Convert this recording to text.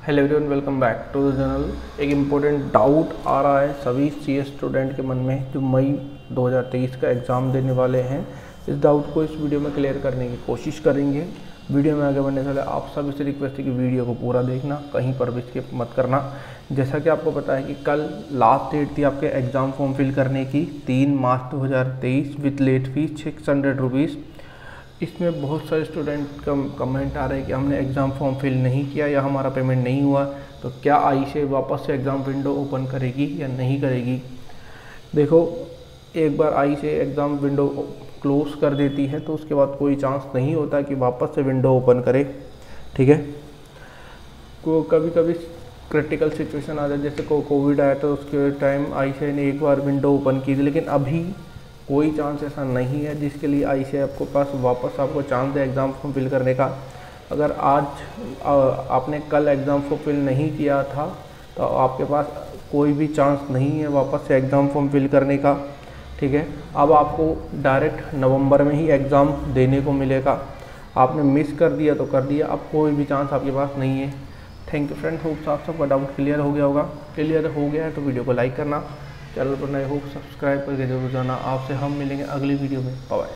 Hello everyone, welcome back to the channel. एक important doubt आ रहा है सभी सीएस स्टूडेंट के मन में जो मई 2023 का एग्ज़ाम देने वाले हैं। इस डाउट को इस वीडियो में क्लियर करने की कोशिश करेंगे। वीडियो में आगे बढ़ने से पहले आप सभी से रिक्वेस्ट है कि वीडियो को पूरा देखना, कहीं पर भी स्किप मत करना। जैसा कि आपको पता है कि कल लास्ट डेट थी आपके एग्ज़ाम फॉर्म फिल करने की 3 मार्च 2023 विथ लेट फीस 600 रुपीज़। इसमें बहुत सारे स्टूडेंट कमेंट आ रहे हैं कि हमने एग्ज़ाम फॉर्म फिल नहीं किया या हमारा पेमेंट नहीं हुआ, तो क्या आईसीएआई वापस से एग्ज़ाम विंडो ओपन करेगी या नहीं करेगी। देखो, एक बार आईसीएआई एग्ज़ाम विंडो क्लोज़ कर देती है तो उसके बाद कोई चांस नहीं होता कि वापस से विंडो ओपन करे, ठीक है। कभी कभी क्रिटिकल सिचुएशन आ जाए, जैसे कोविड आया तो उसके टाइम आईसीएआई ने एक बार विंडो ओपन की थी, लेकिन अभी कोई चांस ऐसा नहीं है जिसके लिए आईसीएआई आपको पास वापस आपको चांस दे एग्ज़ाम फॉर्म फिल करने का। अगर आज आपने कल एग्ज़ाम फॉर्म फिल नहीं किया था तो आपके पास कोई भी चांस नहीं है वापस से एग्ज़ाम फॉर्म फिल करने का, ठीक है। अब आपको डायरेक्ट नवंबर में ही एग्ज़ाम देने को मिलेगा। आपने मिस कर दिया तो कर दिया, अब कोई भी चांस आपके पास नहीं है। थैंक यू फ्रेंड, होप आप सबका डाउट क्लियर हो गया होगा। क्लियर हो गया है तो वीडियो को लाइक करना, चैनल पर नए हो सब्सक्राइब करके जरूर जाना। आपसे हम मिलेंगे अगली वीडियो में। बाय।